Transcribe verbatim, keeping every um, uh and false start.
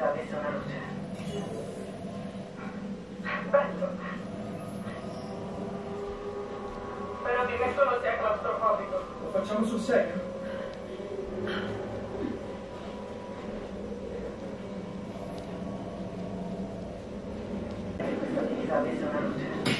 attività avesse una luce. Bello. Però di nessuno sia claustrofobico. Lo facciamo sul serio? Se questa attività avesse una luce.